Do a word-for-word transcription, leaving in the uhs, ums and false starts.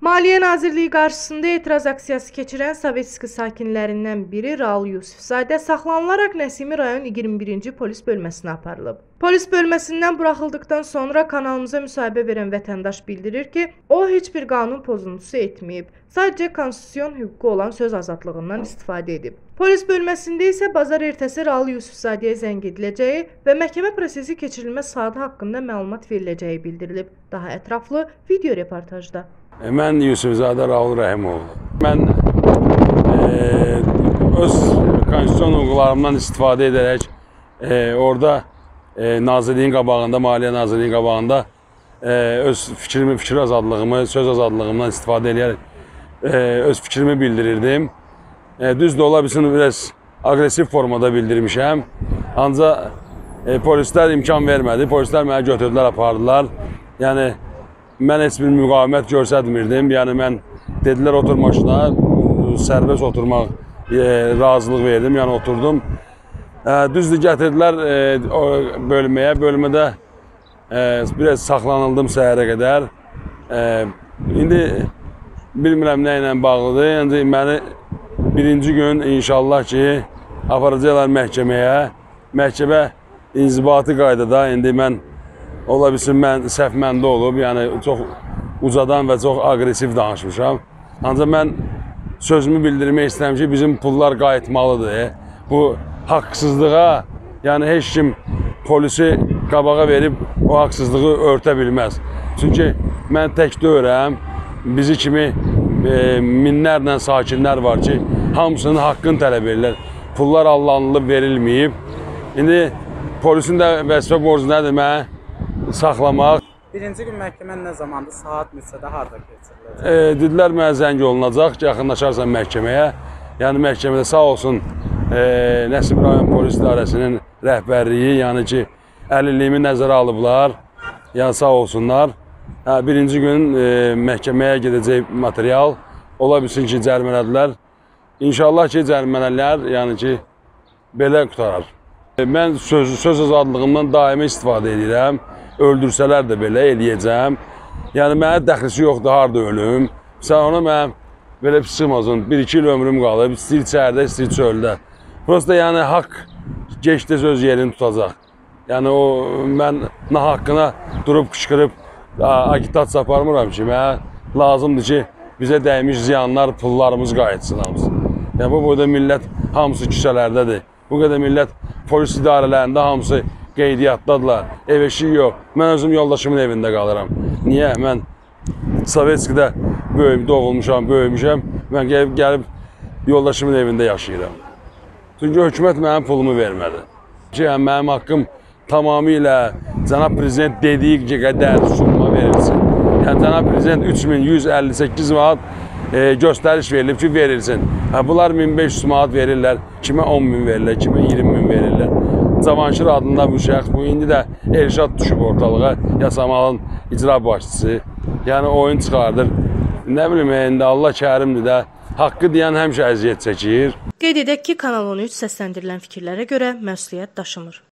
Maliyyə Nazirliyi qarşısında etiraz aksiyası keçirən Sovetski sakinlərindən biri Raul Yusifzadə saxlanılaraq Nəsimi rayon iyirmi birinci polis bölməsinə aparılıb. Polis bölməsindən buraxıldıqdan sonra kanalımıza müsahibə verən vətəndaş bildirir ki, o heç bir qanun pozuntusu etməyib, sadəcə konstitusiyon hüququ olan söz azadlığından istifadə edib. Polis bölməsində isə bazar ertəsi Raul Yusifzadəyə zəng ediləcəyi və məhkəmə prosesi keçirilmə saatı haqqında məlumat veriləcəyi bildirilib. Daha ətraflı video reportajda. Mən Yusifzadə Raul Rəhimoğlu. Mən e, öz konstitusiyon hüquqlarımdan istifadə edərək e, orada e, Nazirliyin qabağında, Maliyyə Nazirliyin qabağında e, öz fikrimi, fikir azadlığımı, söz azadlığımdan istifadə edərək e, öz fikrimi bildirirdim. E, düz də ola bilsin, biraz agresiv formada bildirmişəm. Ancaq e, polislər imkan vermədi. Polislər mənə götürdülər, apardılar. Yəni, mən heç bir müqavimət göstərmirdim. Yəni, mən dedilər otur maşına, sərbəst oturmaq e, razılıq verdim. Yəni, oturdum. E, düzdür, gətirdilər e, bölməyə. Bölmədə e, biraz saxlanıldım səhərə qədər. E, indi bilmirəm nə ilə bağlıdır. Yəni, məni birinci gün inşallah ki, aparacaqlar məhkəməyə. Məhkəmə inzibati qaydada. İndi mən ola bilsin, mən səhv məndə olub, yəni çox ucadan və çox agresiv danışmışam. Ancaq mən sözümü bildirmək istəyirəm ki, bizim pullar qayıtmalıdır. Bu haqsızlığa, yəni heç kim polisi qabağa verib o haqsızlığı örtə bilməz. Çünki mən tək deyirəm, bizi kimi e, minlərlə sakinlər var ki, hamısının haqqını tələb edirlər. Pullar allanılıb, verilməyib. İndi polisin də vəzifə borcu nədir mənə? Saxlamaq. Birinci gün məhkəmə nə zamandır, saat neçədə, harada keçiriləcək? E, dedilər mənə zəng olunacaq ki, yaxınlaşarsan məhkəməyə. Yəni məhkəmədə sağ olsun e, Nəsimi rayon polis idarəsinin rəhbərliyi, yəni ki, əlilliyimi nəzərə alıblar. Yəni sağ olsunlar. Hə, birinci gün e, məhkəməyə gedəcək material. Ola bilsin ki, cərimələdilər. İnşallah ki, cərimələlər, yəni ki, belə qutarar. E, mən söz, söz azadlığımdan daimi istifadə edirəm. Öldürsələr də belə eləyəcəm. Yəni, mənə dəxlisi yoxdur, harada ölüm. Sən ona mənə belə pis çıxmasın, bir iki il ömrüm qalıb, istəyir içərdə, istəyir çöldə. Prosta, yəni, haqq geçdə söz yerini tutacaq. Yəni, o, mən nahaqqına durub, qışqırıb, agitasiya aparmıram ki, mənə lazımdır ki, bizə dəymiş ziyanlar, pullarımız qayıtsın hamısı. Yəni, bu boyda millət hamısı küçələrdədir. Bu qədər millət polis idarələrində hamısı qeydiyyatdadılar, ev eşiyi yox. Mən özüm yoldaşımın evində qalıram. Niyə? Mən Sovetskidə böyüm, doğulmuşam, böyümüşəm. Mən gəlib, gəlib yoldaşımın evində yaşayıram. Çünki hökumət mənim pulumu vermədi. Ki, yəni, mənim haqqım tamamilə cənab prezident dediyi qədər summa verilsin. Yəni, cənab prezident üç min yüz əlli səkkiz manat e, göstəriş verilib ki, verilsin. Hə, bunlar min beş yüz manat verirlər, kimə on min verirlər, kimə iyirmi min verirlər. Cavanşir adında bu şəxs, bu indi də Elşad düşüb ortalığa, Yasamalın icra başçısı. Yəni oyun çıxardır. Nə bilim, indi Allah kərimdir də, haqqı deyən həmişə əziyyət çəkir. Qeyd edək ki, Kanal on üç səsləndirilən fikirlərə görə məsuliyyət daşımır.